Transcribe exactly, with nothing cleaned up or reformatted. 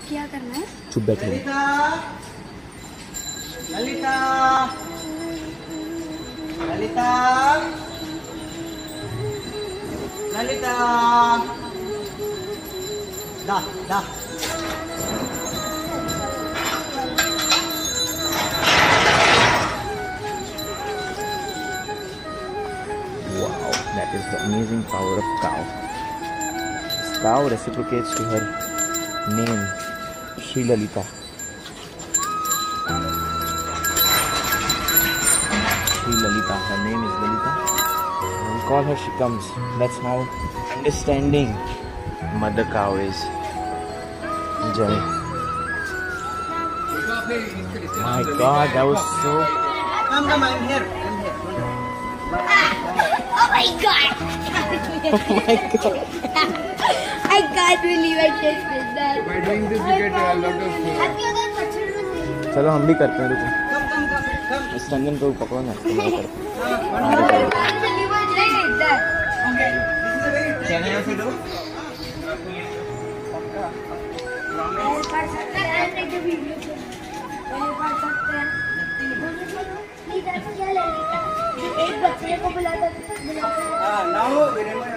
क्या करना है? चुप बैठो। ललिता, ललिता, ललिता, ललिता, दा दा। Wow, that is the amazing power of cow. This cow reciprocates to her name, Sri Lalita. Sri Lalita, her name is Lalita. We'll call her, she comes. That's how understanding mother cow is. Enjoy. My God, that was so... Come, come, I'm here. I'm here. Oh my God! Oh my God. I can't believe I just did that. By doing this, you get a lot of. चलो हम भी करते हैं, रुको। Come, come, come, come. इस रंजन को पकड़ो ना, इसको मैं करते हैं। Uh, one हाँ, more. रुको। I can't believe I just did that. Okay. This is a very. Can I also do? पढ़ सकते हैं देखो वीडियो को। पढ़ सकते हैं। प्लीज ऐसा क्या ले लेगा? एक बच्चे को बुलाता बुलाता है। Ah, now remember